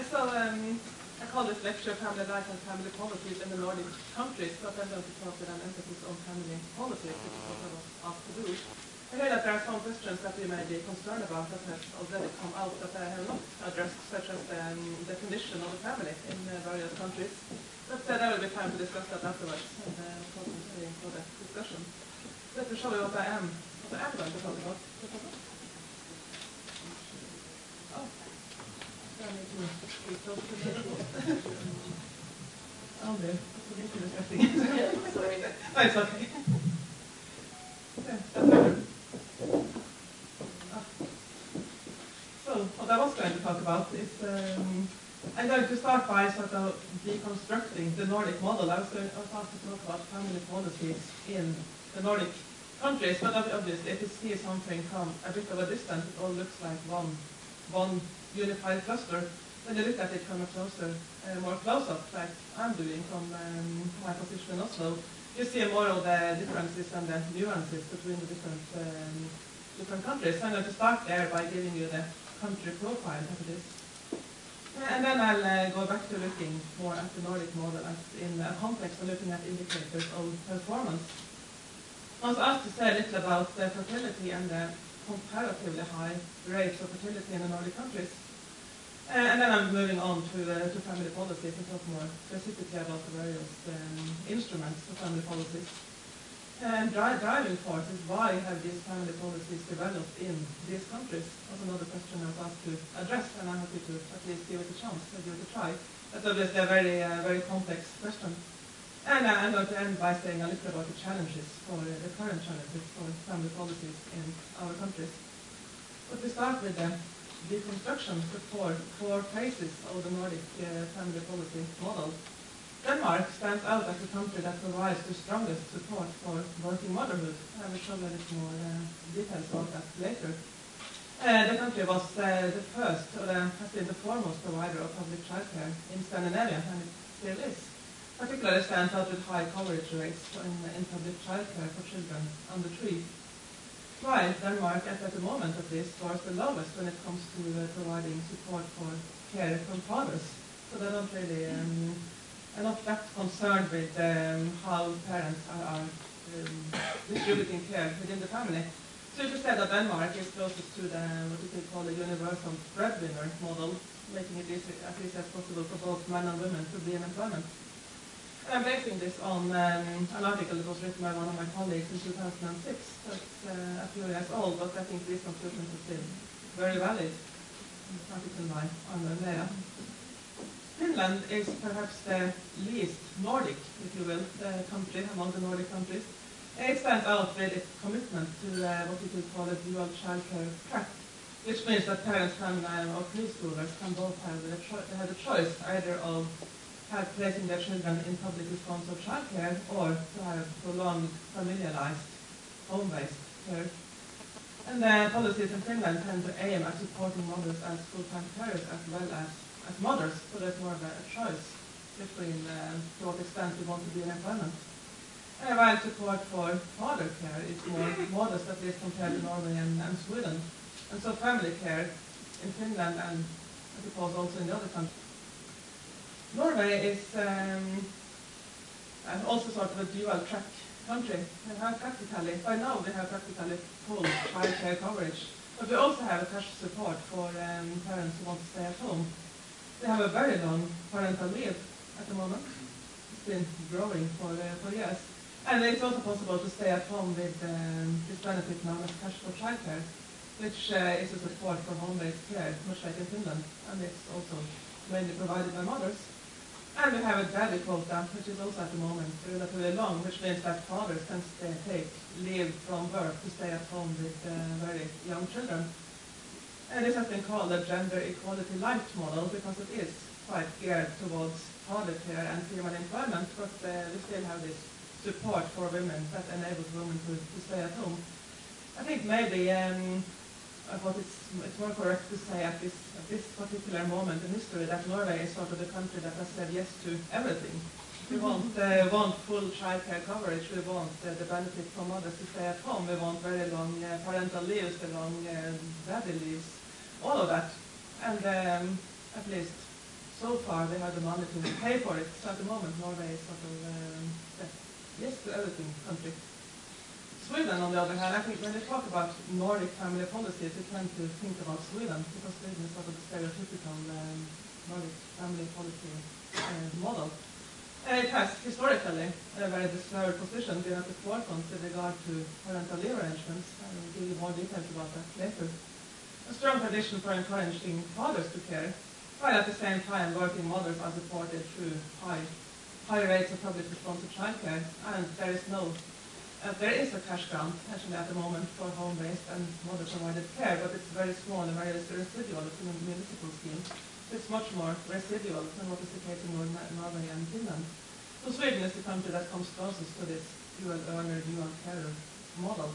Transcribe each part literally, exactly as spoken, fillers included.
so um, I call this lecture Family Life and Family Policies in the Nordic Countries, but I'm going to talk with an emphasis on family policies, which is what I was asked to do. I know that there are some questions that we may be concerned about that have already come out that I have not addressed, such as the um, definition of a family in uh, various countries. But uh, there will be time to discuss that afterwards, and uh, of course I'm staying for the discussion. Let me show you what I am, what I am going to talk about. Oh. I need to be close to the Oh, dear. It's distracting. Sorry. Oh, it's okay. Yeah, that's better. Ah. So, what I was going to talk about is, um, I'm going to start by sort of deconstructing the Nordic model. I was, going, I was asked to talk about family policies in the Nordic countries, but obviously, if you see something from a bit of a distance, it all looks like one, one unified cluster. When you look at it from a closer, uh, more close-up, like I'm doing from um, my position in Oslo, you see more of the differences and the nuances between the different um, different countries. So I'm going to start there by giving you the country profile as it is. And then I'll uh, go back to looking more at the Nordic model as in a context of looking at indicators of performance. I was asked to say a little about the fertility and the comparatively high rates of fertility in the Nordic countries. Uh, and then I'm moving on to, uh, to family policies and talk more specifically about the various um, instruments for family policies. And dri driving forces, why have these family policies developed in these countries? Was another question I was asked to address, and I'm happy to at least give it a chance, to give it a try. That's obviously a very, uh, very complex question. And uh, I'm going to end by saying a little about the challenges, for uh, the current challenges for family policies in our countries. But we start with the deconstruction, the four, four phases of the Nordic uh, family policy model. Denmark stands out as a country that provides the strongest support for working motherhood. I will show you a little more uh, details about that later. Uh, the country was uh, the first, or uh, has been the foremost provider of public childcare in Scandinavia, and it still is. Particularly stands out with high coverage rates in, in public childcare for children under three. While Denmark, at, at the moment at least, scores the lowest when it comes to uh, providing support for care from fathers. So they're not really, um, are not that concerned with um, how parents are, are um, distributing care within the family. So you could say that Denmark is closest to the, what you could call the universal breadwinner model, making it easy, as easy as possible for both men and women to be in employment. I'm basing this on um, an article that was written by one of my colleagues in two thousand six. That's uh, a few years old, but I think these conclusions are still very valid. It's article by Anna Lea. Finland is perhaps the least Nordic, if you will, the country among the Nordic countries. It stands out with its commitment to uh, what we could call a dual childcare track, which means that parents can, uh, or preschoolers can both have the, they have the choice either of have placing their children in publicly sponsored childcare or to have prolonged, familiarized, home-based care. And the policies in Finland tend to aim at supporting mothers as full-time carers as well as, as mothers, so there's more of a, a choice between uh, to what extent you want to be in employment. And while support for father care is more modest, at least compared to Norway and, and Sweden. And so family care in Finland and I suppose also in the other countries. Norway is um, also sort of a dual-track country. We have practically, by now we have practically full childcare coverage, but we also have attached support for um, parents who want to stay at home. We have a very long parental leave at the moment. It's been growing for, uh, for years. And it's also possible to stay at home with um, this benefit known as cash for childcare, which uh, is a support for home-based care, much like in Finland, and it's also mainly provided by mothers. And we have a daddy quota, which is also at the moment relatively long, which means that fathers can stay, take leave from work to stay at home with uh, very young children. And this has been called a gender equality light model because it is quite geared towards father care and female employment, but uh, we still have this support for women that enables women to, to stay at home. I think maybe um, I thought it's, it's more correct to say at this, at this particular moment in history that Norway is sort of the country that has said yes to everything. We want, uh, want full childcare coverage, we want uh, the benefit for mothers to stay at home, we want very long uh, parental leaves, the long uh, daddy leaves, all of that. And um, at least so far they have the money to pay for it. So at the moment, Norway is sort of um, yes to everything country. Sweden, on the other hand, I think when they talk about Nordic family policies, they tend to think about Sweden, because Sweden is sort of the stereotypical um, Nordic family policy uh, model. And it has historically a very deserved position, been at the forefront with regard to parental leave arrangements. I will give you more details about that later. A strong tradition for encouraging fathers to care, while at the same time working mothers are supported through high, high rates of publicly sponsored childcare, and there is no, uh, there is a cash grant actually at the moment for home-based and mother-provided care, but it's very small and very residual. It's in a municipal scheme. It's much more residual than what is the case in Norway and Finland. So Sweden is the country that comes closest to this dual earner, dual carer model.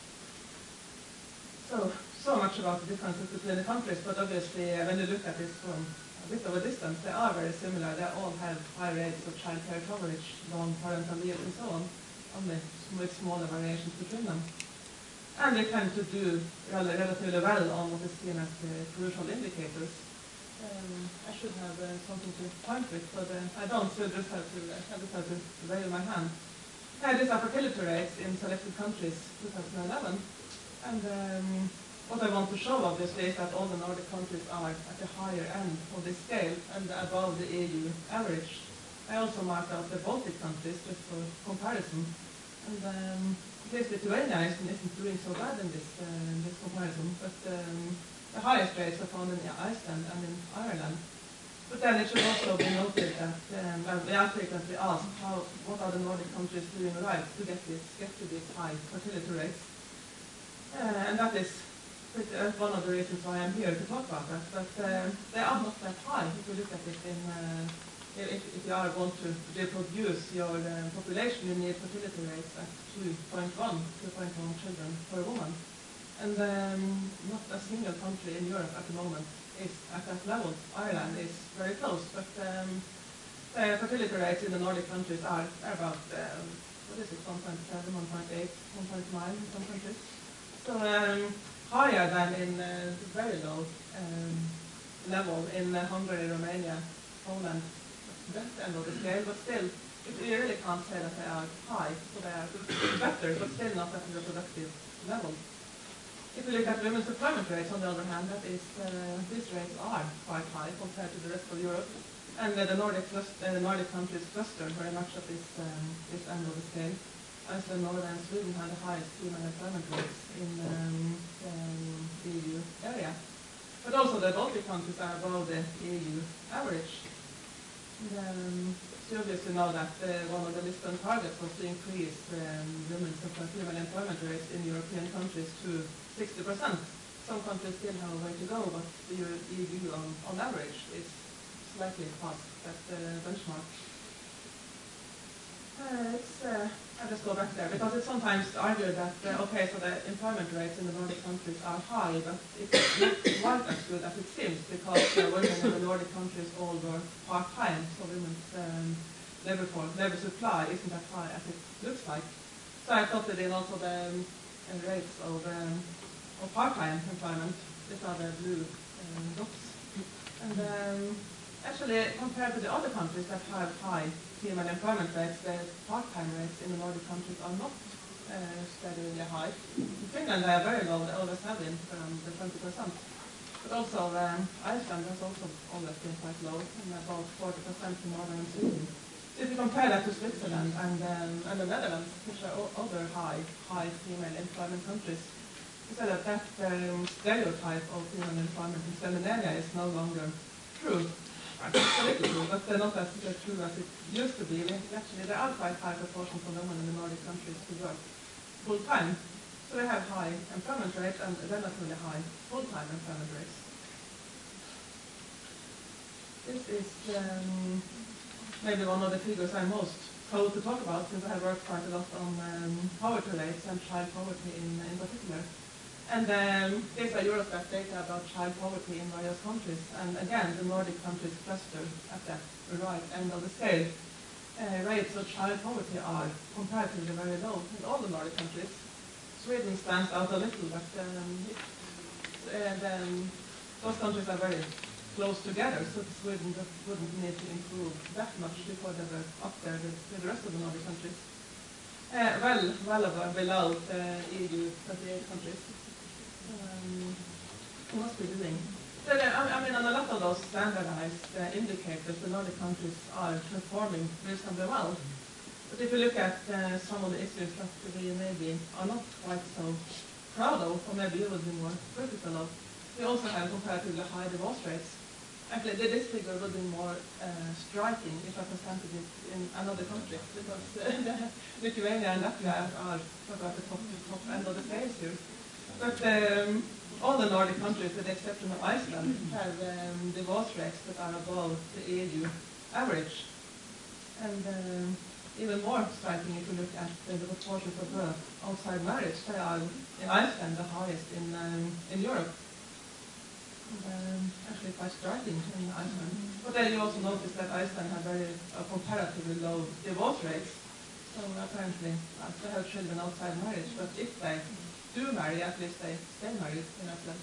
So, so much about the differences between the countries, but obviously uh, when you look at this from a bit of a distance, they are very similar. They all have high rates of child care coverage, long parental leave and so on, only with smaller variations between them. And they tend to do rel relatively well on what is seen as the crucial indicators. Um, I should have uh, something to point with, but uh, I don't, so just have to, uh, I just have to raise my hand. Uh, these are fertility rates in selected countries, two thousand eleven. And um, what I want to show, obviously, is that all the Nordic countries are at the higher end of this scale and above the E U average. I also marked out the Baltic countries just for comparison. And um, at least Lithuania isn't doing so bad in this, uh, in this comparison, but um, the highest rates are found in Iceland and in Ireland. But then it should also be noted that um, well, we are frequently asked how, what are the Nordic countries doing right to get, this, get to these high fertility rates. Uh, and that is pretty, uh, one of the reasons why I'm here to talk about that. But uh, they are not that high if you look at it in, uh, if, if you are want to reproduce your uh, population, you need fertility rates at two point one children per woman. And um, not a single country in Europe at the moment is at that level. Ireland is very close, but um, the fertility rates in the Nordic countries are, are about, um, what is it, one point seven, one point eight, one point nine in some countries. So um, higher than in uh, very low um, level in uh, Hungary, Romania, Poland, that's the end of the scale, but still, you really can't say that they are high, so they are better, but still not at the reproductive level. If you look at women's employment rates, on the other hand, that is, uh, these rates are quite high compared to the rest of Europe. And uh, the, Nordic uh, the Nordic countries cluster very much at this, um, this end of the scale. Iceland, Norway, and Sweden have the highest female employment rates in um, um, the E U area. But also the Baltic countries are above the E U average. Um, so you obviously know that uh, one of the Lisbon targets was to increase um, women's and female employment rates in European countries to sixty percent. Some countries still have a way to go, but the E U on, on average is slightly past that uh, benchmark. Uh, it's, uh, I'll just go back there, because it's sometimes argued that, uh, okay, so the employment rates in the Nordic countries are high, but it's not quite as good as it seems, because uh, women in the Nordic countries all work part-time, so women's um, labor, for, labor supply isn't as high as it looks like. So I plotted in also the um, rates of, um, of part-time employment. These are the blue um, dots. And um, actually, compared to the other countries that have high female employment rates, the part-time rates in the Nordic countries are not uh, steadily high. In Finland, they are very low. They always have been around the twenty percent. But also, um, Iceland has also always been quite low, and about forty percent in Norway and Sweden. So if you compare that to Switzerland and, um, and the Netherlands, which are other high, high female employment countries, you say that that um, stereotype of female employment in Scandinavia is no longer true. It's a little true, but uh, not as uh, true as it used to be. Actually, there are quite high proportions of women in the Nordic countries who work full-time. So they have high employment rates and relatively high full-time employment rates. This is um, maybe one of the figures I'm most proud to talk about, since I have worked quite a lot on um, poverty rates and child poverty in, in particular. And um, these are Eurostat data about child poverty in various countries. And again, the Nordic countries cluster at the right end of the scale. Uh, rates of child poverty are comparatively very low in all the Nordic countries. Sweden stands out a little, but um, it, uh, then those countries are very close together, so Sweden just wouldn't need to improve that much before they were up there with, with the rest of the Nordic countries. Uh, well, well above, below the E U thirty-eight countries. Um, what must be doing? So, uh, I, I mean, on a lot of those standardized uh, indicators, the Nordic countries are performing reasonably well. But if you look at uh, some of the issues that we maybe are not quite so proud of, or maybe you would be more critical of, we also have comparatively high divorce rates. Actually, this figure would be more uh, striking if I presented it in another country, because uh, Lithuania and Latvia are sort of at the top, top end of the scale here. But um, all the Nordic countries, with the exception of Iceland, have um, divorce rates that are above the E U average. And um, even more striking if you look at uh, the proportion for birth outside marriage. They are, in Iceland, the highest in, um, in Europe. Um, actually quite striking in Iceland. But then you also notice that Iceland has very uh, comparatively low divorce rates. So apparently uh, they have children outside marriage, but if they do marry, at least they stay married in Iceland.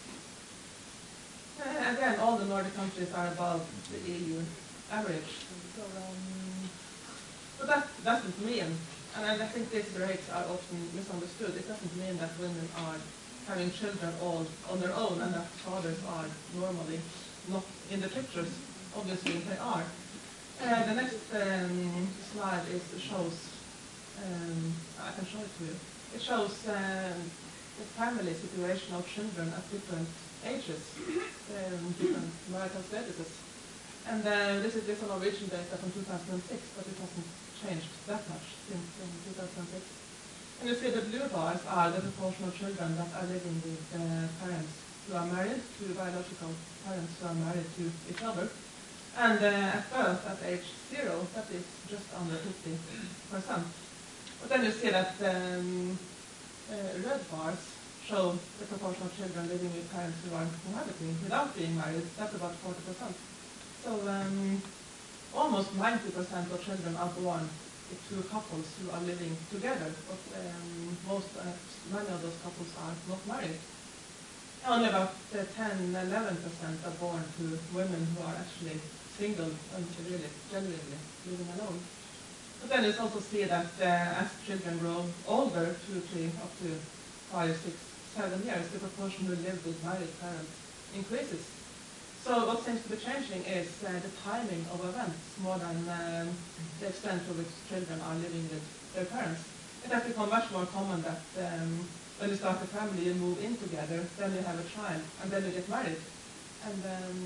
Uh, again, all the Nordic countries are above the E U average. So, um, but that doesn't mean, and I think these rates are often misunderstood, it doesn't mean that women are having children all on their own and that fathers are normally not in the pictures. Obviously they are. Uh, the next um, slide is shows, um, I can show it to you. It shows um, the family situation of children at different ages, um, different marital statuses. And uh, this is this Norwegian data from two thousand six, but it hasn't changed that much since um, two thousand six. And you see the blue bars are the proportion of children that are living with uh, parents who are married, to biological parents who are married to each other. And uh, at birth, at age zero, that is just under fifty percent. But then you see that um, uh, red bars show the proportion of children living with parents who are cohabiting without being married. That's about forty percent. So um, almost ninety percent of children are born two couples who are living together, but um, most, uh, many of those couples are not married. Only about uh, ten, eleven percent are born to women who are actually single and really, genuinely living alone. But then you also see that uh, as children grow older, two, three, up to five, six, seven years, the proportion who live with married parents increases. So what seems to be changing is uh, the timing of events more than um, the extent to which children are living with their parents. It has become much more common that um, when you start a family, you move in together, then you have a child, and then you get married. And um,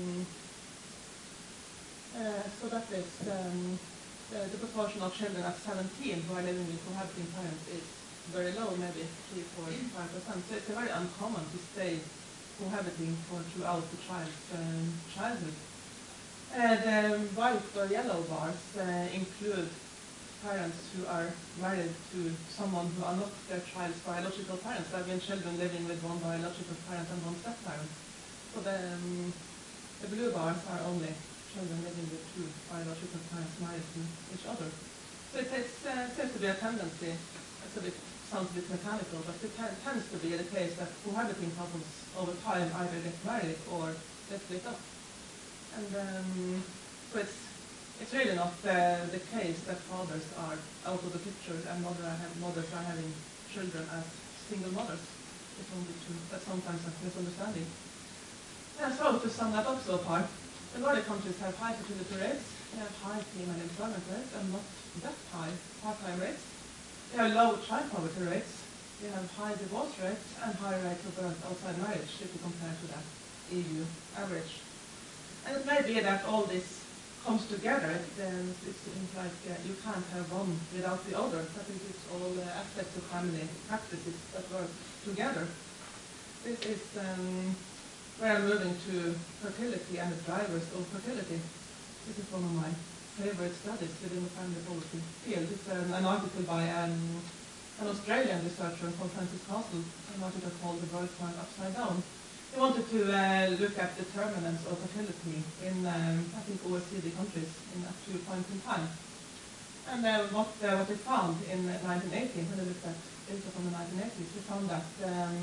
uh, so that is um, the, the proportion of children at seventeen who are living with cohabiting parents is very low, maybe three, four, five percent. So it's very uncommon to stay cohabiting for throughout the child's um, childhood. Uh, the white or yellow bars uh, include parents who are married to someone who are not their child's biological parents. There have been children living with one biological parent and one step-parent. So the, um, the blue bars are only children living with two biological parents married to each other. So it takes, uh, seems to be a tendency, it's a bit, sounds a bit mechanical, but it tends to be the case that cohabiting couples over time either get married or get split up. And um, so it's, it's really not uh, the case that fathers are out of the picture and mother are mothers are having children as single mothers. It's only true. That's sometimes a misunderstanding. And so to sum that up so far, the Nordic countries have high fertility rates, they have high female employment rates and not that high part-time rates. They have low child poverty rates, they have high divorce rates, and high rates of birth outside marriage if you compare to that E U average. And it may be that all this comes together. It, um, it seems like uh, you can't have one without the other. I think it's all uh, aspects of family practices that work together. This is um, where I'm moving to fertility and the drivers of fertility. This is one of my favorite studies within the family policy field. It's um, an article by um, an Australian researcher called Francis Castle, an article called The Birth Plan Upside Down. He wanted to uh, look at determinants of fertility in, um, I think, O E C D countries in a few points in time. And uh, what, uh, what he found in nineteen eighty, when he looked at data from the nineteen eighties, he found that um,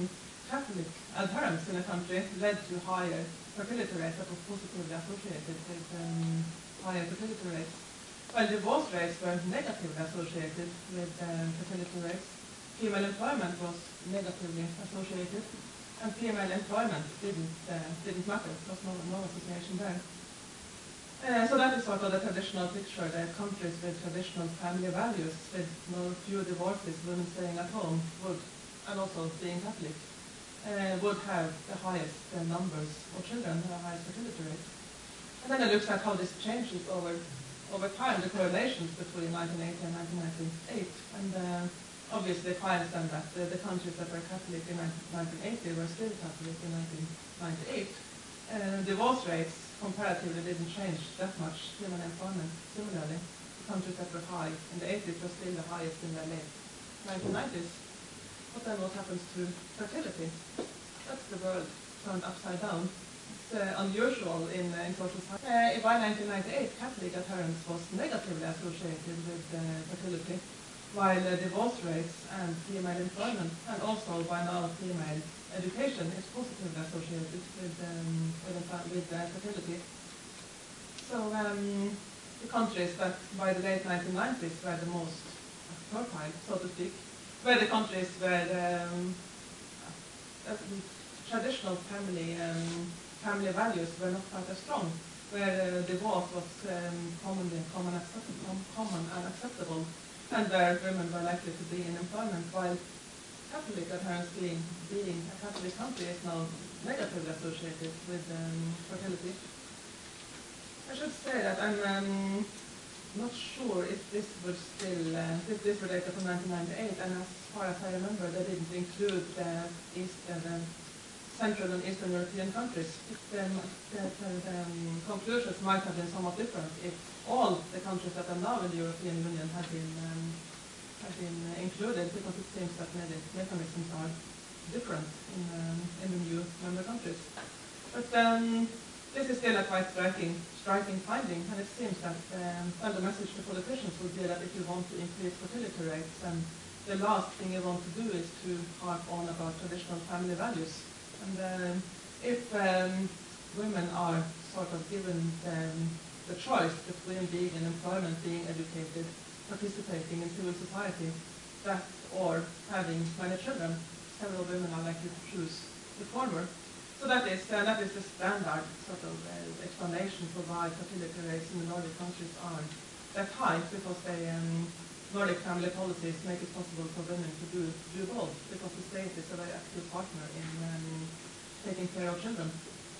Catholic adherence in the country led to higher fertility rates that were positively associated with um, higher fertility rates, while divorce rates were negatively associated with um, fertility rates. Female employment was negatively associated, and female employment didn't uh, didn't matter. There was no, no association there. Uh, so that is sort of the traditional picture. The countries with traditional family values, with no few divorces, women staying at home, would, and also being Catholic, uh, would have the highest uh, numbers of children, the highest fertility rates. And then it looks at how this changes over over time, the correlations between nineteen eighty and nineteen ninety-eight, and uh, obviously finds then that uh, the countries that were Catholic in nineteen eighty were still Catholic in nineteen ninety-eight. Uh, divorce rates comparatively didn't change that much. Female employment similarly. The countries that were high in the eighties were still the highest in the late nineteen nineties. But then what happens to fertility? That's the world turned upside down. It's uh, unusual in, uh, in social science. Uh, by nineteen ninety-eight, Catholic adherence was negatively associated with uh, fertility, while uh, divorce rates and female employment, and also by now female education, is positively associated with, um, with, with uh, fertility. So um, the countries that by the late nineteen nineties were the most fertile, so to speak, were the countries where um, uh, traditional family um, family values were not quite as strong, where uh, divorce was um, commonly common, accept common and acceptable, and where women were likely to be in employment, while Catholic adherence being, being a Catholic country is now negatively associated with um, fertility. I should say that I'm um, not sure if this would still, uh, if this were data from nineteen ninety-eight, and as far as I remember, they didn't include the East, uh, the Central and Eastern European countries. It, um, the, the um, conclusions might have been somewhat different if all the countries that are now in the European Union had been um, have been uh, included, because it seems that many mechanisms are different in, um, in the new member countries. But um, this is still a quite striking, striking finding, and it seems that um, well, the message to politicians would be that if you want to increase fertility rates, then the last thing you want to do is to harp on about traditional family values. And um, if um, women are sort of given um, the choice between being in employment, being educated, participating in civil society, that or having many children, several women are likely to choose the former. So that is uh, that is the standard sort of uh, explanation for why fertility rates in the Nordic countries are that high, because they um, Nordic family policies make it possible for women to do do both, because the state is a very active partner in um, taking care of children.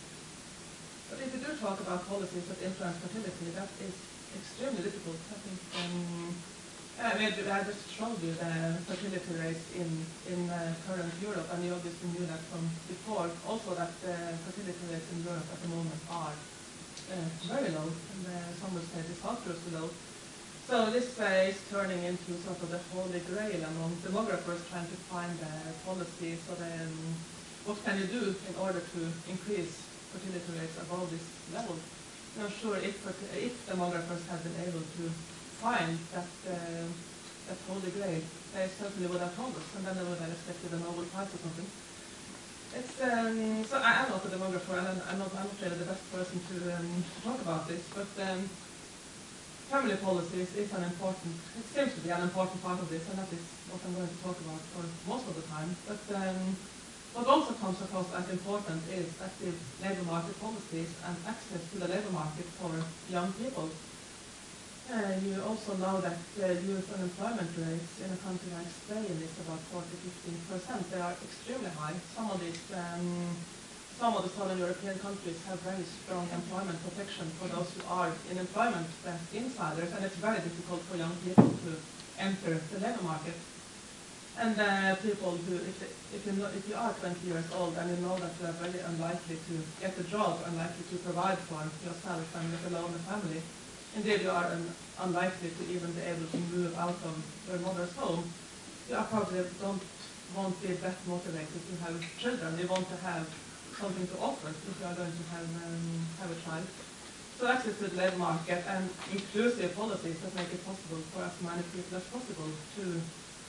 But if we do talk about policies that influence fertility, that is extremely difficult. I think um, I, mean, I just showed you the fertility rates in in uh, current Europe, and you obviously knew that from before. Also, that uh, fertility rates in Europe at the moment are uh, very low, and uh, some would say disastrously low. So this uh, is turning into sort of the holy grail among demographers, trying to find uh, policies. So then, what can you do in order to increase fertility rates above this level? I'm not sure if, if demographers have been able to find that, uh, that holy grail. They certainly would have told us, and then they would have expected a Nobel Prize or something. It's, um, so I am not a demographer, and I'm not, I'm not really the best person to um, talk about this, but um, family policies is an important, it seems to be an important part of this, and that is what I'm going to talk about for most of the time. But um, what also comes across as important is active labour market policies and access to the labour market for young people. Uh, you also know that uh, youth unemployment rates in a country like Spain is about forty to fifteen percent. They are extremely high. Some of these, um, some of the southern European countries have very strong employment protection for those who are in employment as insiders, and it's very difficult for young people to enter the labour market. And uh, people who, if, they, if, you know, if you are twenty years old and you know that you are very unlikely to get a job, unlikely to provide for yourself and let alone a family, indeed you are un unlikely to even be able to move out of your mother's home, you are probably don't, won't be that motivated to have children. You want to have something to offer if you are going to have, um, have a child. So access to the labour market and inclusive policies that make it possible for as many people as possible to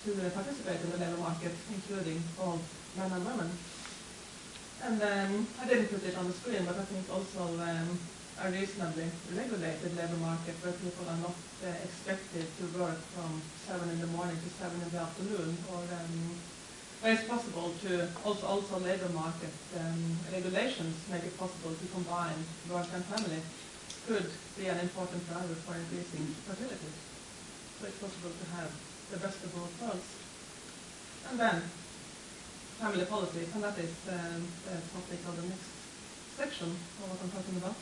to uh, participate in the labor market, including both men and women. And um, I didn't put it on the screen, but I think also um, a reasonably regulated labor market where people are not uh, expected to work from seven in the morning to seven in the afternoon, or um, where it's possible to also also labor market um, regulations make it possible to combine work and family, could be an important driver for increasing fertility. So it's possible to have the best of both worlds. And then family politics, and that is um, the topic of the next section of what I'm talking about.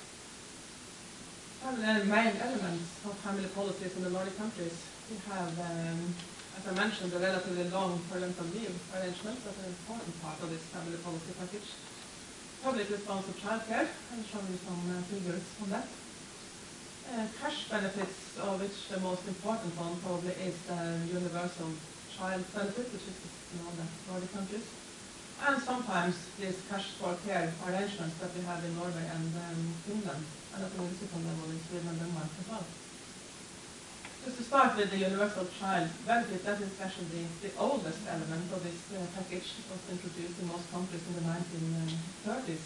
The main elements of family politics in the Nordic countries. We have, um, as I mentioned, the relatively long parental leave arrangements as an important part of this family policy package. Public response to childcare, I'll show you some uh, figures on that. Uh, cash benefits, of which the most important one probably is the universal child benefit, which is in all the Nordic countries. And sometimes these cash for care arrangements that we have in Norway and um, Finland, and at the municipal level in Sweden and Denmark as well. Just to start with the universal child benefit, that is actually the, the oldest element of this uh, package. It was introduced in most countries in the nineteen thirties.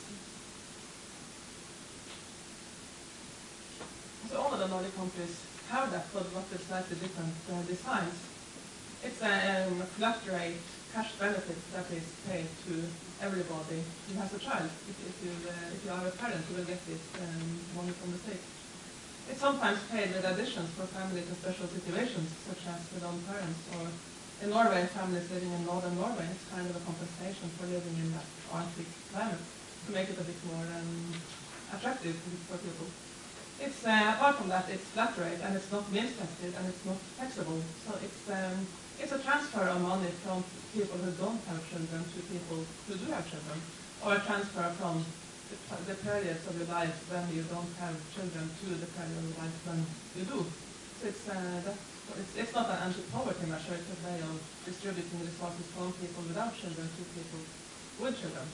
So all of the Nordic countries have that, but with slightly different uh, designs. It's a um, flat rate cash benefit that is paid to everybody who has a child. If, if, you, uh, if you are a parent, you will get this um, money from the state. It's sometimes paid with additions for families in special situations, such as with own parents, or in Norway, families living in northern Norway. It's kind of a compensation for living in that Arctic climate to make it a bit more um, attractive for people. It's, uh, apart from that, it's flat rate, and it's not means tested, and it's not taxable. So it's um, It's a transfer of money from people who don't have children to people who do have children, or a transfer from the, the periods of your life when you don't have children to the period of your life when you do. So it's, uh, that, it's, it's not an anti-poverty measure, it's a way of distributing resources from people without children to people with children.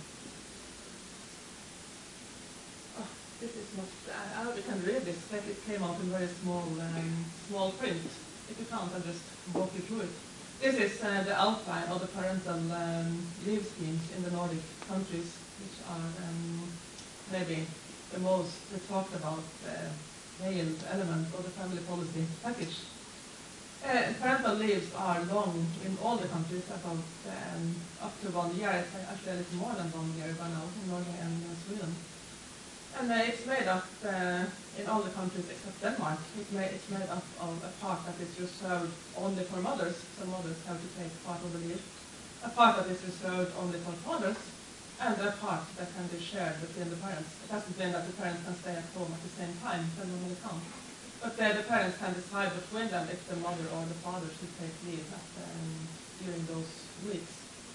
Oh, this is not, I, I hope you can read this, like it came out in very small, um, small print. If you can't, I'll just walk you through it. This is uh, the outline of the parental um, leave schemes in the Nordic countries, which are um, maybe the most talked about uh, veiled element of the family policy package. Uh, parental leaves are long in all the countries, about um, up to one year. It's actually a little more than one year by now in Norway and uh, Sweden. And uh, it's made up, uh, in all the countries except Denmark, it's made, it's made up of a part that is reserved only for mothers, so mothers have to take part of the leave, a part that is reserved only for fathers, and a part that can be shared between the parents. It doesn't mean that the parents can stay at home at the same time, they normally can't. But uh, the parents can decide between them if the mother or the father should take leave at, um, during those weeks.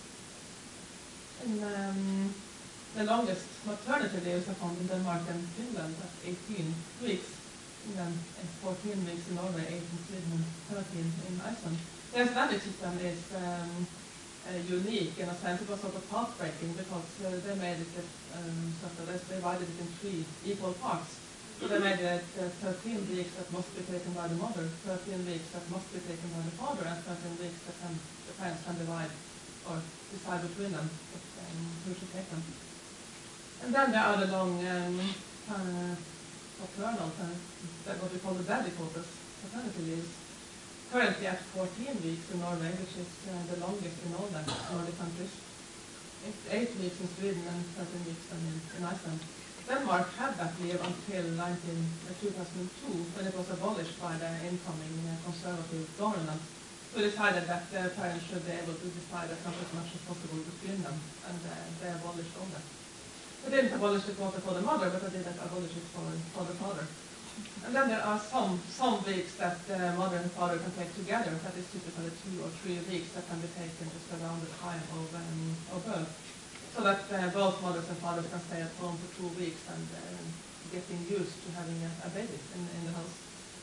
And, um, The longest maternity leaves are found in Denmark and Finland at eighteen weeks, and then fourteen weeks in Norway, eight in Sweden, and thirteen in Iceland. The Icelandic system is um, uh, unique in a sense. It was sort of path-breaking because uh, they made it um, sort of, they divided it in three equal parts. So they made it uh, thirteen weeks that must be taken by the mother, thirteen weeks that must be taken by the father, and thirteen weeks that can, the parents can divide or decide between them if, um, who should take them. And then there are the long um, uh, paternal, uh, what we call the daddy quotas, paternity leaves. Currently at fourteen weeks in Norway, which is uh, the longest in all the Nordic countries. It's eight weeks in Sweden and thirteen weeks in, in Iceland. Denmark had that leave until nineteen, uh, two thousand two, when it was abolished by the incoming uh, conservative government, who decided that the parents should be able to decide as much as much as possible between them, and uh, they abolished all that. They didn't abolish the quota for the mother, but they did abolish it for, for the father. And then there are some, some weeks that the mother and father can take together. That is typically two or three weeks that can be taken just around the time of, um, of birth. So that uh, both mothers and fathers can stay at home for two weeks and uh, getting used to having a, a baby in, in the house.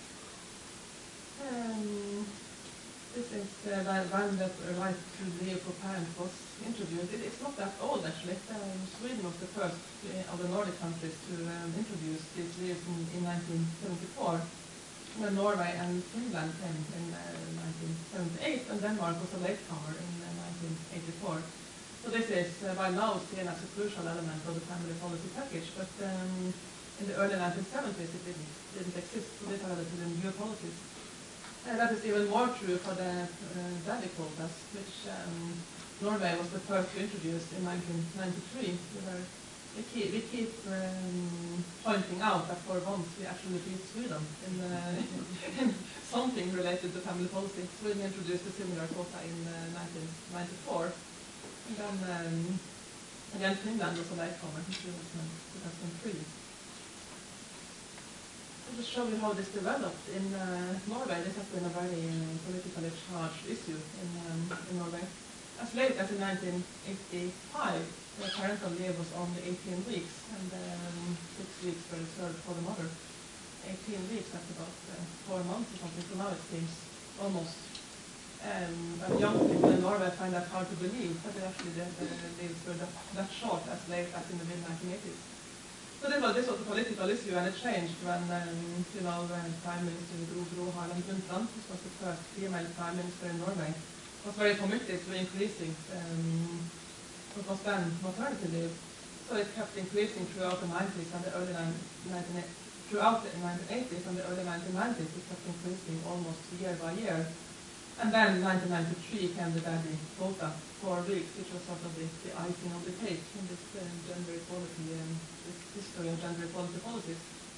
Um, This is uh, when the right to leave for parents was introduced. It, it's not that old actually. Um, Sweden was the first uh, of the Nordic countries to um, introduce these leaves in, in nineteen seventy-four. when Norway and Finland came in uh, nineteen seventy-eight, and Denmark was a latecomer in uh, nineteen eighty-four. So this is uh, by now seen as a crucial element of the family policy package, but um, in the early nineteen seventies it didn't, didn't exist, so this added to the new policies. And that is even more true for the uh, daddy quotas, which um, Norway was the first to introduce in nineteen ninety-three. We, were, we keep, we keep um, pointing out that for once we actually beat Sweden in, uh, in something related to family policy. Sweden introduced a similar quota in uh, nineteen ninety-four. And then, um, again, Finland was a latecomer in two thousand three. I'll just show you how this developed in uh, Norway. This has been a very uh, politically charged issue in, um, in Norway. As late as in nineteen eighty-five, the parental leave was only eighteen weeks, and um, six weeks were reserved for the mother. eighteen weeks, that's about uh, four months or something, so now it seems almost Um, and young people in Norway find that hard to believe, but actually the, the leaves were that, that short as late as in the mid nineteen eighties. So this was, this was a political issue, and it changed when, um, you know, when Prime Minister Gro Gro Harlem Brundtland, who was the first female Prime Minister in Norway, was very committed to increasing um, what was then maternity leave. So it kept increasing throughout the nineties and the early nineteen throughout the nineteen eighties and the early nineteen nineties. It kept increasing almost year by year. And then in nineteen ninety-three came the daddy quota, four weeks, which was sort of the, the icing on the cake in this uh, gender equality and this history of gender equality policies.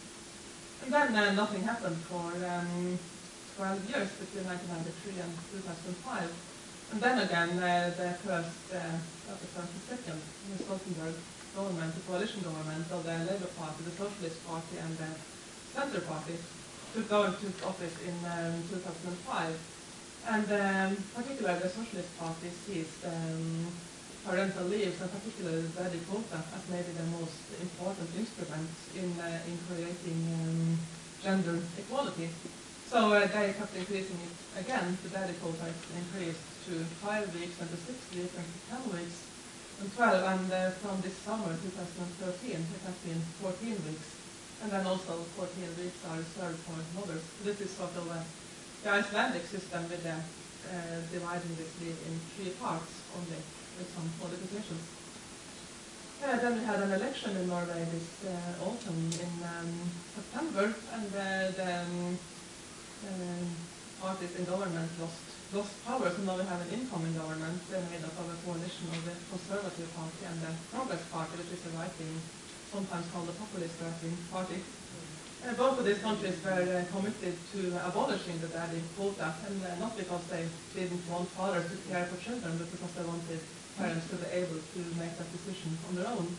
And then uh, nothing happened for um, twelve years between nineteen ninety-three and two thousand five. And then again, uh, the first, uh, not the first, the second, the Stoltenberg government, the coalition government of the Labour Party, the Socialist Party, and the Centre Party took over to office in um, two thousand five. And um, particularly the Socialist Party sees um, parental leaves, and particularly the daddy quota, as maybe the most important instrument in, uh, in creating um, gender equality. So uh, they kept increasing it again. The daddy quota is increased to five weeks, and to six weeks, and to ten weeks, and twelve. And uh, from this summer, two thousand thirteen, it has been fourteen weeks. And then also fourteen weeks are reserved for mothers. This is sort of a the Icelandic system with the, uh, dividing this leave in three parts only, with some modifications. Uh, then we had an election in Norway this uh, autumn in um, September, and uh, the um, um, parties in government lost, lost power, so now we have an incoming government uh, made up of a coalition of the Conservative Party and the Progress Party, which is a right-wing, sometimes called the populist right-wing party. Uh, both of these countries were uh, committed to abolishing the daddy quota, and uh, not because they didn't want fathers to care for children, but because they wanted parents to be able to make that decision on their own.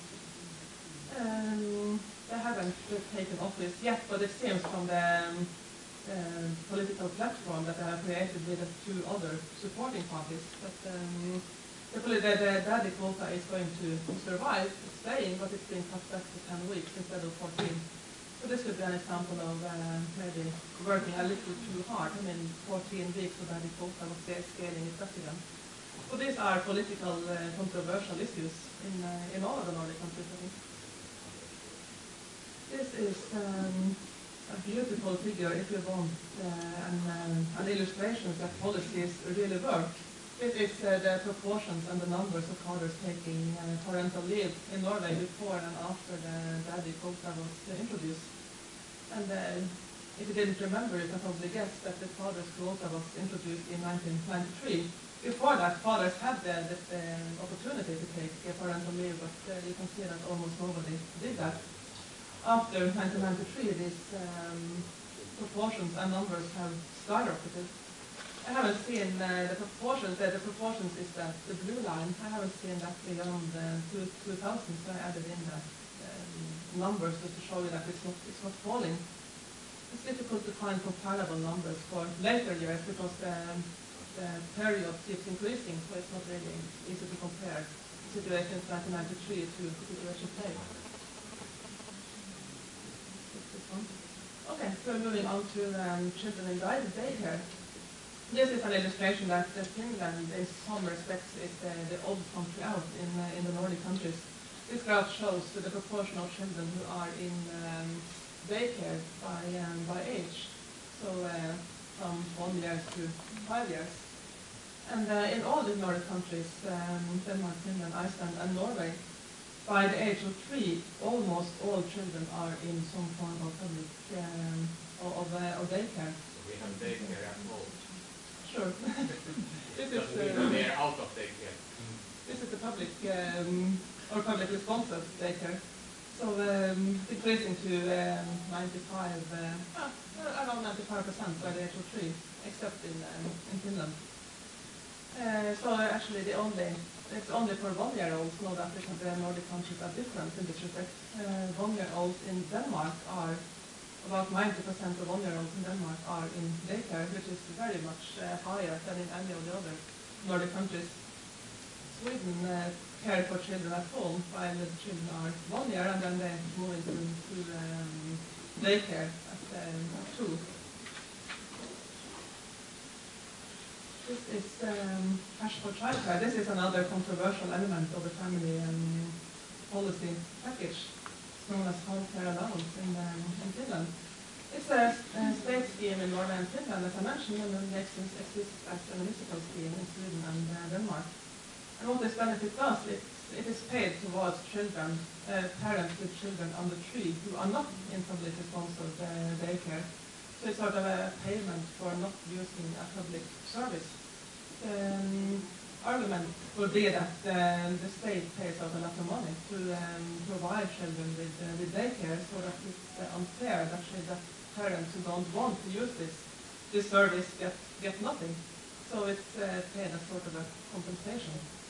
Um, they haven't uh, taken office yet, but it seems from the um, uh, political platform that they have created with the two other supporting parties that um, the, the, the daddy quota is going to survive, it's staying, but it's being cut back to ten weeks instead of fourteen. So this could be an example of uh, maybe working a little too hard. I mean, fourteen weeks of daddy quota was scaling it back again. So these are political, uh, controversial issues in, uh, in all of the Nordic countries, I think. This is um, a beautiful figure, if you want, uh, and, um, an illustration that policies really work. It is uh, the proportions and the numbers of fathers taking uh, parental leave in Norway before and after the daddy quota was uh, introduced. And uh, if you didn't remember, you can probably guess that the father's quota was introduced in nineteen ninety-three. Before that, fathers had the, the, the opportunity to take uh, parental leave, but uh, you can see that almost nobody did that. After nineteen ninety-three, these um, proportions and numbers have skyrocketed. I haven't seen uh, the proportions. Uh, the proportions is the, the blue line. I haven't seen that beyond uh, two thousand, so I added in the um, numbers just to show you that it's not, it's not falling. It's difficult to find comparable numbers for later years because the, the period keeps increasing, so it's not really easy to compare the situation in nineteen ninety-three to the situation today. Okay, so we're moving on to um, children in daycare. This is an illustration that uh, Finland, in some respects, is uh, the odd country out in, uh, in the Nordic countries. This graph shows uh, the proportion of children who are in um, daycare by, um, by age. so uh, from one year to five years. And uh, in all the Nordic countries, um, Denmark, Finland, Iceland, and Norway, by the age of three, almost all children are in some form of public um, or, of, uh, or daycare. So we have daycare at home. Sure. This is uh, they are out of daycare. This is the public um, or public responsive daycare. So um, decreasing to um, ninety-five, uh, uh, around ninety-five percent by the age of three, except in um, in Finland. Uh, so actually, the only it's only for one-year-olds. Know that because the Nordic countries are different in this respect. Uh, one-year-olds in Denmark are about ninety percent of one-year-olds in Denmark are in daycare, which is very much uh, higher than in any of the other Nordic countries. Sweden uh, care for children at home while the children are one year, and then they move into to, um, daycare at um, two. This is um, cash for childcare. This is another controversial element of the family um, policy package. It's known as home care allowance in, um, in Finland. It's a, a state scheme in Norway and Finland, as I mentioned, and then it exists as a municipal scheme in Sweden and uh, Denmark. And what this benefit does, it, it is paid towards children, uh, parents with children under three who are not in public responsive uh, daycare. So it's sort of a payment for not using a public service. The um, argument would be that uh, the state pays out a lot of money to um, provide children with, uh, with daycare, so that it's uh, unfair that, that parents who don't want to use this, this service get, get nothing. So it's uh, paid as sort of a compensation.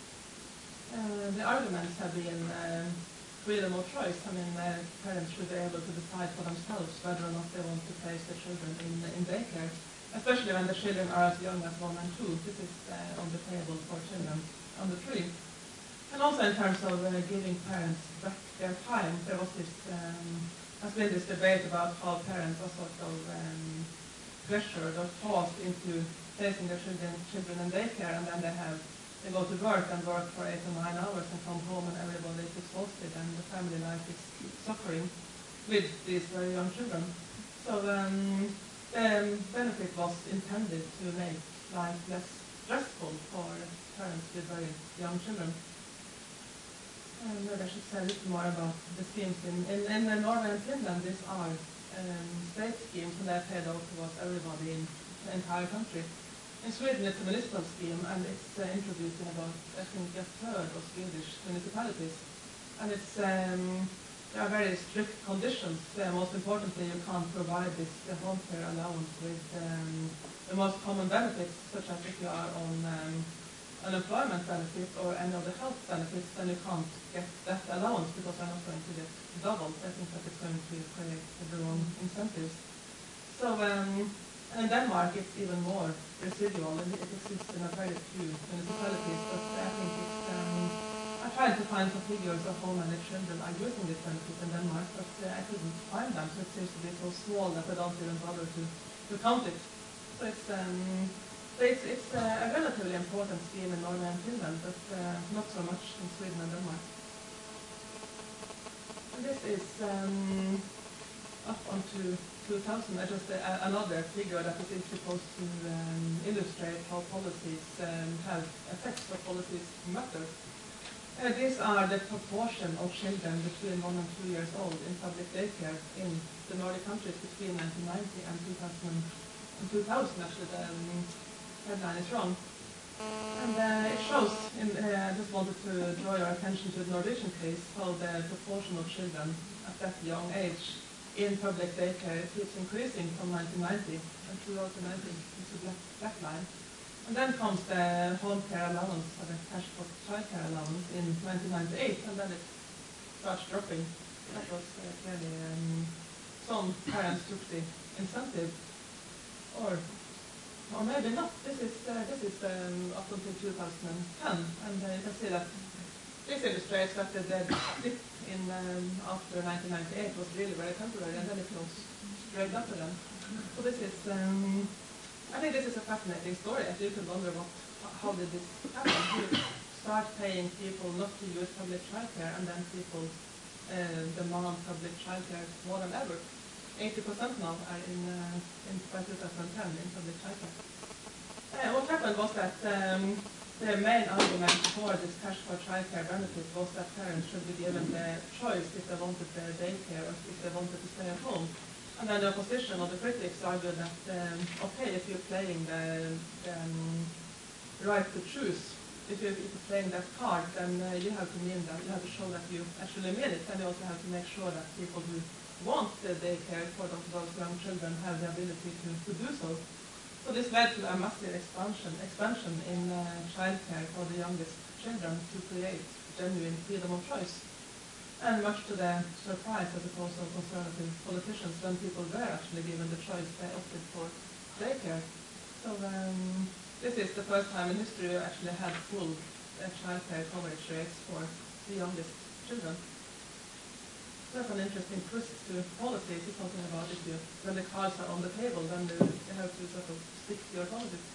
Uh, the arguments have been uh, freedom of choice. I mean, uh, parents should be able to decide for themselves whether or not they want to place their children in, in daycare, especially when the children are as young as one and two. This is uh, on the table for children under three. And also in terms of uh, giving parents back their time, there was this, um, has been this debate about how parents are sort of um, pressured or forced into placing their children, children in daycare, and then they have They go to work and work for eight or nine hours and come home and everybody is exhausted and the family life is suffering with these very young children. So um, the benefit was intended to make life less stressful for parents with very young children. Um, maybe I should say a little more about the schemes. In, in, in Norway and Finland, these are um, state schemes, and they're paid out towards everybody in the entire country. In Sweden, it's a municipal scheme, and it's uh, introduced in about, I think, a third of Swedish municipalities. And it's, um, there are very strict conditions. Uh, most importantly, you can't provide this uh, home care allowance with um, the most common benefits, such as if you are on um, unemployment benefit or any of the health benefits, then you can't get that allowance because you're not going to get doubled. I think that it's going to create the wrong incentives. So. Um, And in Denmark, it's even more residual, and it exists in a very few municipalities, but I think it's, um, I tried to find some figures of how many children are using this benefit in Denmark, but uh, I couldn't find them, so it seems to be so small that I don't even bother to, to count it. So it's, um, so it's, it's uh, a relatively important scheme in Norway and Finland, but uh, not so much in Sweden and Denmark. And this is um, up onto two thousand, uh, just uh, another figure that is supposed to um, illustrate how policies um, have effects, what policies matter. Uh, these are the proportion of children between one and two years old in public daycare in the Nordic countries between nineteen ninety and two thousand. And two thousand, actually, the um, headline is wrong. And uh, it shows, in, uh, I just wanted to draw your attention to the Norwegian case, how the proportion of children at that young age in public daycare keeps increasing from nineteen ninety and two thousand nineteen. It's a black, black line. And then comes the home care allowance, or the cash for child care allowance in nineteen ninety-eight, and then it starts dropping. That was uh, clearly, um, some parents took the incentive, or or maybe not. This is uh, this is um, up until two thousand ten, and uh, you can see that this illustrates that the, the dip in um, after nineteen ninety-eight was really very temporary, and then it goes straight up again. So this is, um, I think this is a fascinating story. As you could wonder, what, how did this happen? You start paying people not to use public childcare, and then people uh, demand public childcare more than ever. eighty percent now are in, uh, in by two thousand ten in public childcare. Uh, what happened was that um, the main argument for this cash for childcare benefit was that parents should be given the choice if they wanted the daycare or if they wanted to stay at home. And then the opposition or the critics argued that, um, okay, if you're playing the, the um, right to choose, if you're, if you're playing that card, then uh, you have to mean that, you have to show that you actually mean it, and you also have to make sure that people who want the daycare for those, those young children have the ability to, to do so. So this led to a massive expansion, expansion in uh, childcare for the youngest children to create genuine freedom of choice. And much to the surprise, I suppose, of conservative politicians, when people were actually given the choice, they opted for daycare. So um, this is the first time in history we actually had full uh, childcare coverage rates for the youngest children. That's an interesting twist to policy. If you're talking about if you, when the cards are on the table, then you have to sort of stick to your policies.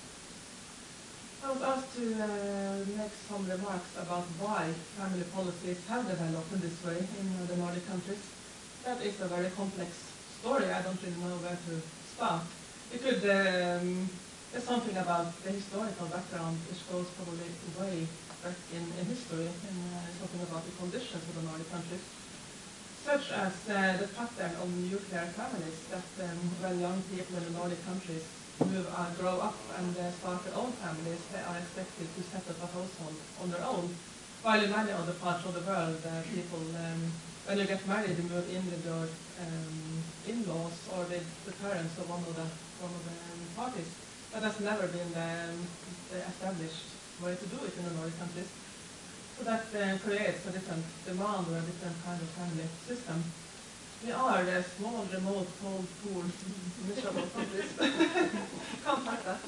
I was asked to uh, make some remarks about why family policies have developed in this way in uh, the Nordic countries. That is a very complex story. I don't really know where to start. We could, um, there's something about the historical background which goes probably way back in, in history, and uh, something about the conditions of the Nordic countries, such as uh, the pattern of nuclear families, that um, when young people in the Nordic countries move, uh, grow up and uh, start their own families, they are expected to set up a household on their own. While in many other parts of the world, uh, people, um, when you get married, you move in with your um, in-laws or with the parents of one of the, one of the um, parties. That has never been um, the established way to do it in the Nordic countries. So that uh, creates a different demand or a different kind of family system. We are a small, remote, cold, poor, miserable countries. Can't fight that.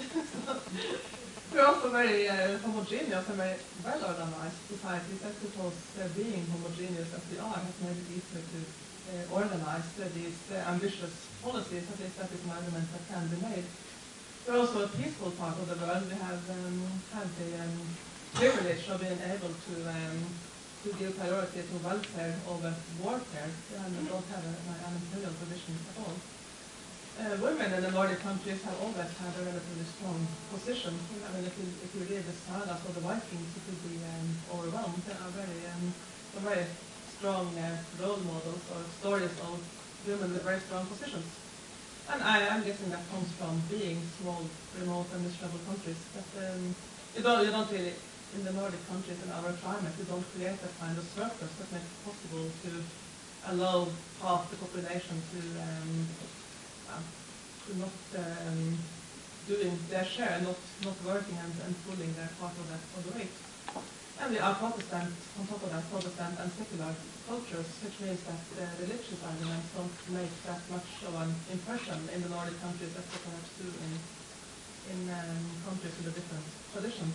We're also very uh, homogeneous and very well-organized societies. I suppose uh, being homogeneous as we are has made it easier to uh, organize uh, these uh, ambitious policies. At least that is an argument that can be made. We're also a peaceful part of the world. We have um, had the um, privilege of being able to um, to give priority to welfare over warfare, and we don't have a, an imperial tradition at all. Uh, women in the Nordic countries have always had a relatively strong position. I mean, if you, if you read the sagas of the Vikings, you could be um, overwhelmed. They are very, um, very strong uh, role models or stories of women with very strong positions. And I, I'm guessing that comes from being small, remote, and miserable countries. That um, you don't, you don't really, in the Nordic countries in our climate, you don't create that kind of surplus that makes it possible to allow half the population to, um, uh, to not um, doing their share, not not working and, and pulling their part of the, of the weight. And we are Protestant, on top of that, Protestant and secular cultures, which means that the religious arguments don't make that much of an impression in the Nordic countries as they perhaps do in, in um, countries with a different tradition.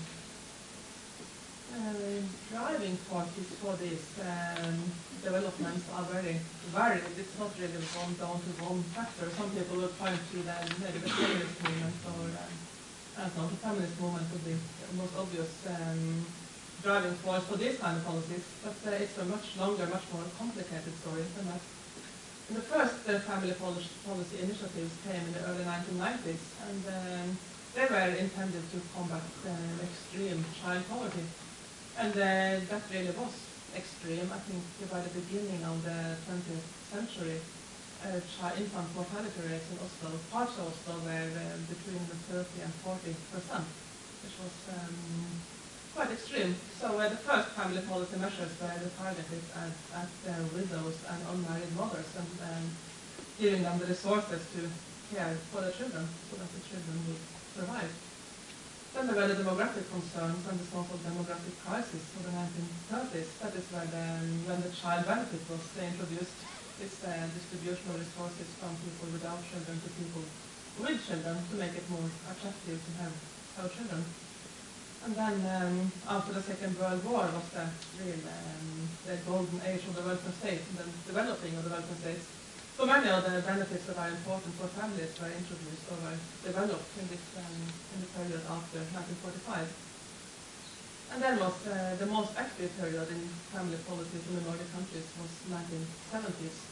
Uh, driving forces for these um, developments are very varied. It's not really one down to one factor. Some people will point to the, maybe the feminist movement, or um, I don't know, the feminist movement would be the most obvious um, driving force for these kind of policies, but uh, it's a much longer, much more complicated story than that. And the first uh, family policy, policy initiatives came in the early nineteen nineties, and um, they were intended to combat uh, extreme child poverty. And uh, that really was extreme. I think by the beginning of the twentieth century, uh, infant mortality rates in Oslo, parts of Oslo, were uh, between the thirty and forty percent, which was um, quite extreme. So uh, the first family policy measures were targeted at, at uh, widows and unmarried mothers, and um, giving them the resources to care for their children, so that the children would survive. Then there were the demographic concerns and the so-called demographic crisis of the nineteen thirties. That is where the, when the child benefit was introduced, this uh, distribution of resources from people without children to people with children to make it more attractive to have, have children. And then um, after the Second World War was the real um, the golden age of the welfare state, and the developing of the welfare states. So many of the benefits that are important for families were introduced or were developed in this um, in the period after nineteen forty-five. And then was uh, the most active period in family policies in the Nordic countries was nineteen seventies.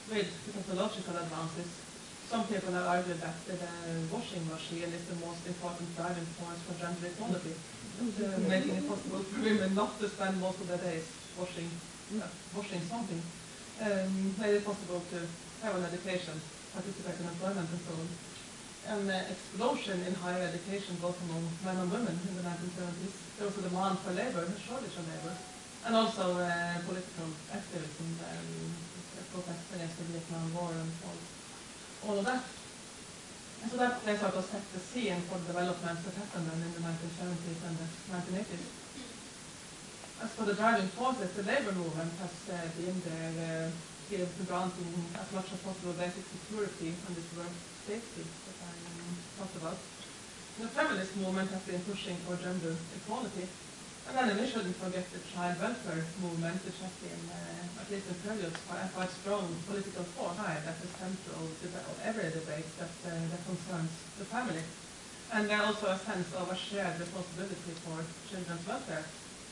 with the technological advances. Some people have argued that the washing machine is the most important driving force for gender equality, uh, making it possible for women not to spend most of their days washing, uh, washing something. Um, made it possible to have an education, participate in employment and so on. An uh, explosion in higher education both among men and women in the nineteen seventies. There was a demand for labor, a shortage of labor, and also uh, political activism, um, protests against the Vietnam War and all, all of that. And so that they sort of set the scene for the developments that happened then in the nineteen seventies and the nineteen eighties. As for the driving forces, the labor movement has uh, been there, uh, granting as much as possible basic security and this work safety that I um, talked about. The feminist movement has been pushing for gender equality. And then we shouldn't forget the child welfare movement, which has been, uh, at least in periods, quite, quite strong political force at the center of, of every debate that, uh, that concerns the family. And there also a sense of a shared responsibility for children's welfare.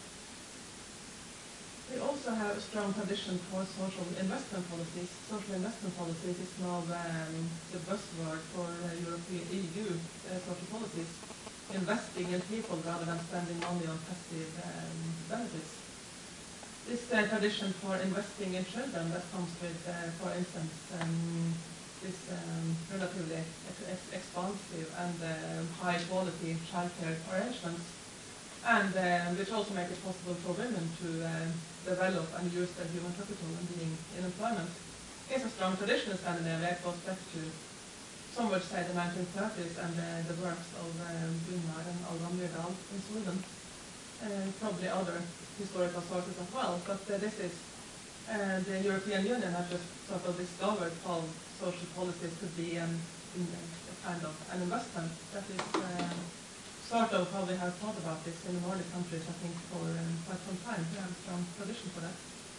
We also have a strong tradition for social investment policies. Social investment policies is now um, the buzzword for uh, European E U uh, social policies. Investing in people rather than spending money on passive um, benefits. This uh, tradition for investing in children that comes with, uh, for instance, um, this um, relatively ex ex expansive and uh, high-quality childcare arrangements, and um, which also make it possible for women to uh, develop and use their human capital and being in employment. It's a strong tradition in Scandinavia. It goes back to, some would say, the nineteen thirties and uh, the works of um, Gunnar and Alva Myrdal in Sweden. Uh, probably other historical sources as well, but uh, this is, uh, the European Union has just sort of discovered how social policies could be um, in a kind of an investment. That is uh, sort of how we have thought about this in the Nordic countries, I think, for um, quite some time. We have a strong tradition for that.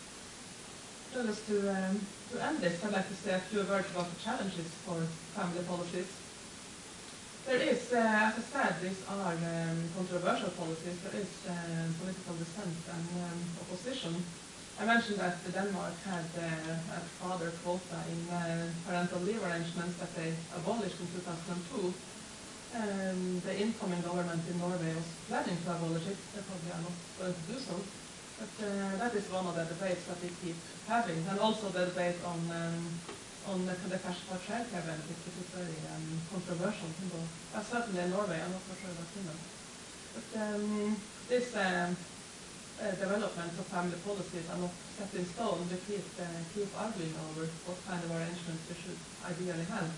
So just to, um, to end this, I'd like to say a few words about the challenges for family policies. There is, uh, as I said, these are um, controversial policies. There is um, political dissent and um, opposition. I mentioned that Denmark had uh, a father quota in uh, parental leave arrangements that they abolished in two thousand two. Um, the incoming government in Norway was planning to abolish it. They probably are not going to do so. But uh, that is one of the debates that we keep having, and also the debate on um, on the, the cash for childcare benefits, which is very um, controversial. Uh, certainly in Norway, I'm not so sure about Finland. But um, this um, uh, development of family policies are not set in stone. We keep, uh, keep arguing over what kind of arrangements we should ideally have.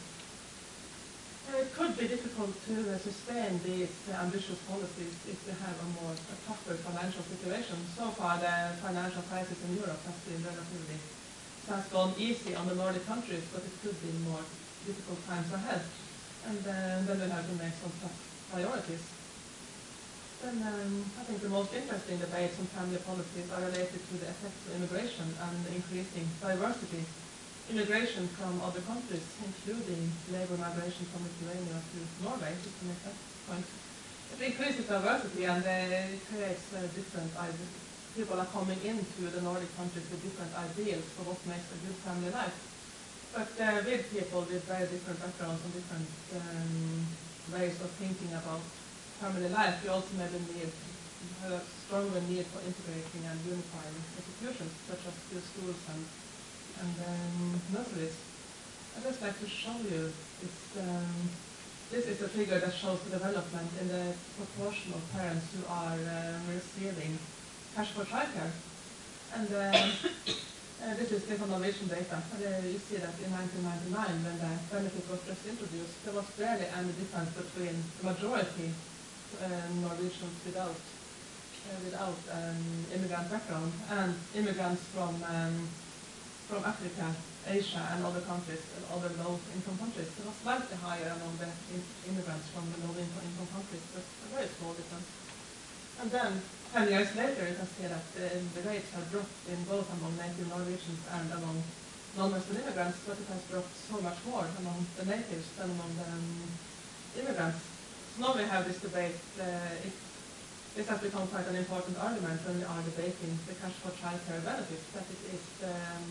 Uh, it could be difficult to uh, sustain these uh, ambitious policies if we have a more a tougher financial situation. So far, the financial crisis in Europe has been relatively, it has gone easy on the Nordic countries, but it could be more difficult times ahead. And uh, then we'll have to make some tough priorities. Then um, I think the most interesting debates on family policies are related to the effects of immigration and increasing diversity. Immigration from other countries, including labor migration from Lithuania to Norway, just to make that point. It increases diversity and uh, it creates uh, different ideas. People are coming into the Nordic countries with different ideals for what makes a good family life. But uh, with people with very different backgrounds and different um, ways of thinking about family life, we also maybe need have a stronger need for integrating and unifying institutions, such as the schools and and um, nurseries. I'd just like to show you this. Um, this is a figure that shows the development in the proportion of parents who are um, receiving cash for childcare. And um, uh, this is based on Norwegian data. And, uh, you see that in nineteen ninety-nine, when the benefit was just introduced, there was barely any difference between the majority uh, Norwegians without, uh, without um, immigrant background and immigrants from um, from Africa, Asia, and other countries, other low-income countries. It was slightly higher among the immigrants from the low-income countries, but a very small difference. And then, ten years later, you can see that uh, the rates have dropped in both among native Norwegians and among non-Western immigrants, but it has dropped so much more among the natives than among the um, immigrants. So now we have this debate. Uh, it, this has become quite an important argument when we are debating the cash for childcare benefits, that it is um,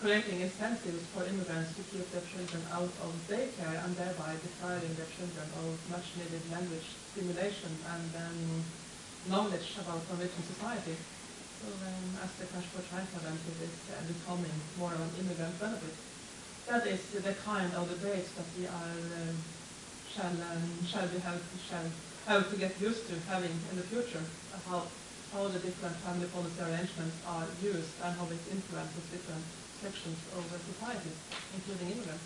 creating incentives for immigrants to keep their children out of daycare and thereby depriving their children of much needed language stimulation and um, knowledge about Norwegian society. So um, as the Crash for Child benefit is uh, becoming more of an immigrant benefit, that is the kind of debates that we are um, shall um, shall we have shall have to get used to having in the future, how how the different family policy arrangements are used and how it influences different sections of the society, including immigrants.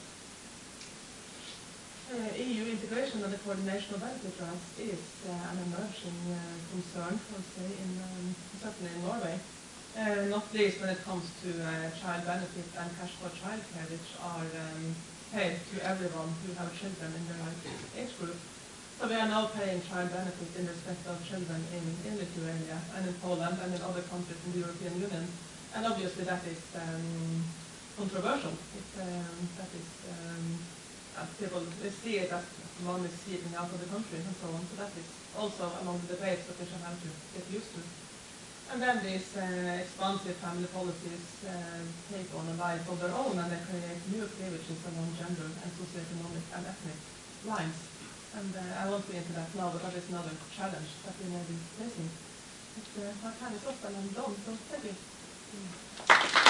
Uh, E U integration and the coordination of benefit rights is uh, an emerging uh, concern, I would say, in, um, certainly in Norway, uh, not least when it comes to uh, child benefit and cash for childcare, which are um, paid to everyone who have children in the right age group. So we are now paying child benefit in respect of children in, in Lithuania and in Poland and in other countries in the European Union. And obviously that is um, controversial. It, um, that is, um, uh, people they see it as money seeping out of the country and so on. So that is also among the debates that we shall have to get used to. And then these uh, expansive family policies uh, take on a life of their own, and they create new cleavages along gender and socioeconomic and ethnic lines. And uh, I won't go into that now, but that is another challenge that we may be facing. But uh, our time is up and I'm done, so thank you.